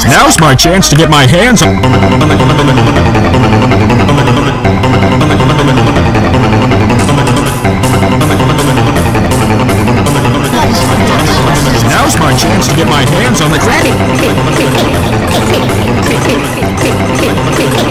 Now's my chance to get my hands on... Now's my chance to get my hands on the Granny.